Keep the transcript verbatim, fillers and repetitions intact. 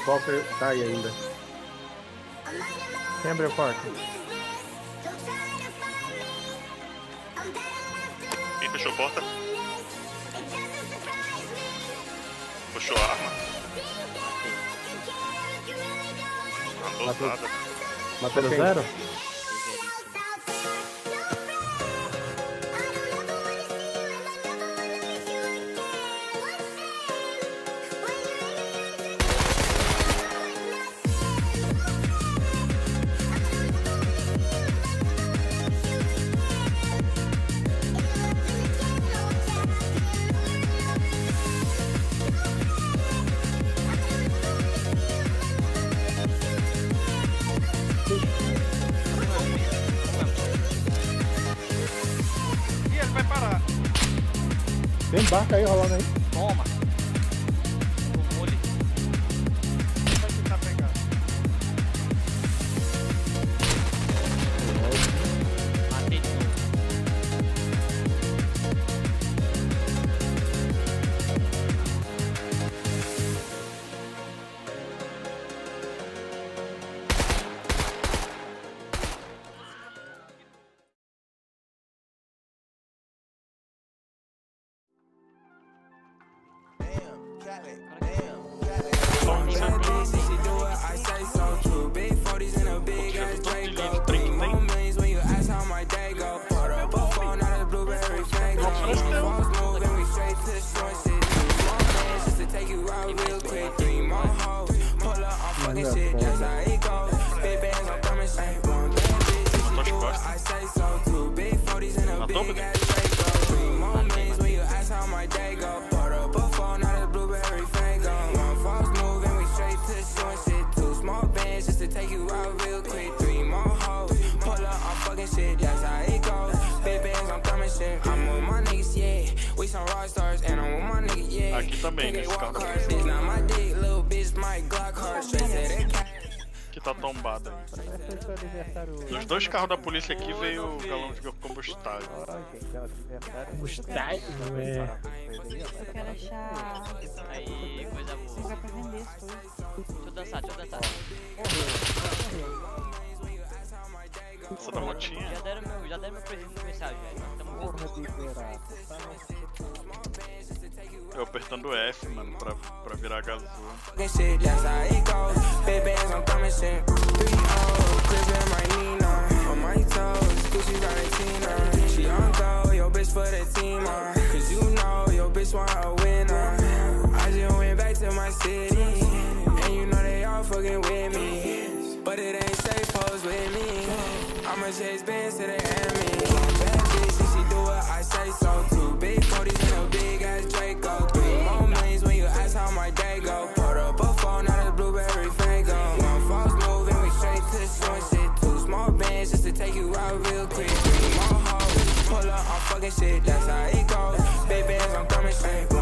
helicóptero tá aí ainda. Quem abriu a porta? Quem fechou a porta? Puxou a arma. Andou Matou. nada. Matou Zero quem? zero? E ele vai parar. Tem barca aí rolando aí. Toma. Tomou ele. Vai tentar pegar. Matei de novo. Matou, bebê? Aqui também, nesse carro. Que tá tombado aí. Parece que foi seu aniversário. Nos dois carros da polícia aqui veio o galão de combustível. Ai, gente, é o aniversário. Combustível, é. Eu quero achar. Aí, coisa Você boa. vai pra vender as coisas. Deixa eu dançar, deixa eu dançar. Essa da motinha? Já deram meu, já deram meu presente de mensagem, velho. Nós estamos Porra de liberar. Eu apertando F, mano, pra, pra virar gasolina. I'ma chase bands to the enemy. Bad bitch, and she do what I say so too. Big forties and a big ass Draco. Three more millions when you ask how my day go. Put up a phone, not a blueberry fango. One false move and we straight to the short shit. Two small bands just to take you out real quick. Three more hoes, pull up, I'm fucking shit, that's how it goes. Big bands, I'm coming straight.